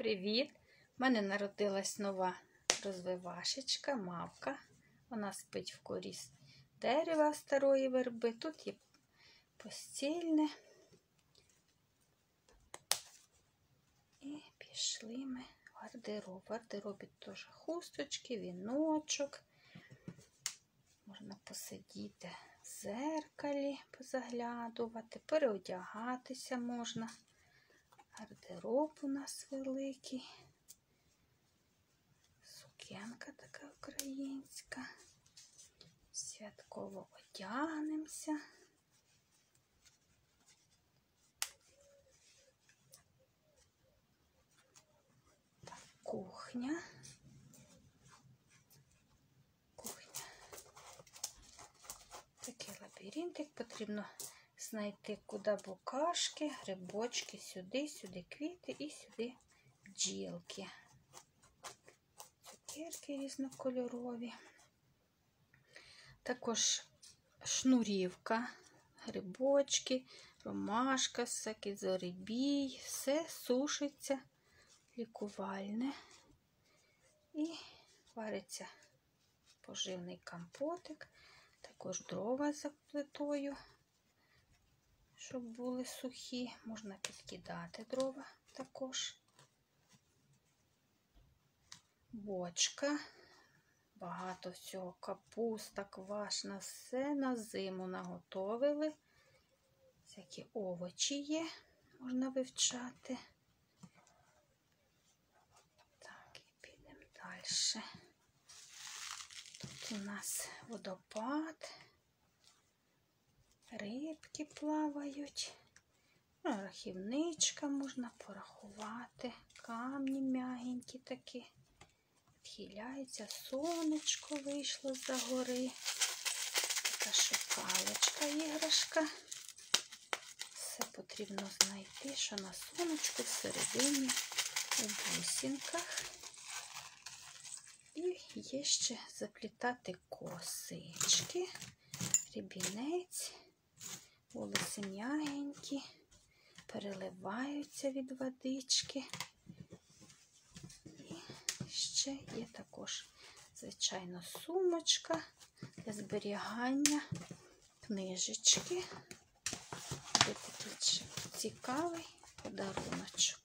Привіт! У мене народилась нова розвивашечка, мавка. Вона спить в корі дерева старої верби. Тут є постільне. І пішли ми в гардероб. В гардеробі теж хусточки, віночок. Можна посидіти в зеркалі, позаглядувати, переодягатися можна. Гардероб у нас великий. Сукенка така українська. Святково одягнемося. Так, кухня. Такий лабіринтик. Потрібно знайти, куди букашки, грибочки, сюди квіти і сюди бджілки. Цукерки різнокольорові. Також шнурівка, грибочки, ромашка, всякий зоребій. Все сушиться, лікувальне. І вариться поживний компотик. Також дрова за плитою, щоб були сухі. Можна підкидати дрова також. Бочка. Багато всього. Капуста, квашна. Все на зиму наготовили. Всякі овочі є. Можна вивчати. Так, і підемо далі. Тут у нас водопад. Рибки плавають. Рахівничка можна порахувати. Камні м'ягенькі такі. Відхиляється. Сонечко вийшло з-за гори. Така шукалочка, іграшка. Все потрібно знайти, що на сонечку всередині у бусинках. І є ще заплітати косички. Рібінець. Волоси м'ягенькі, переливаються від водички. І ще є також, звичайно, сумочка для зберігання книжечки. Ось такий цікавий подаруночок.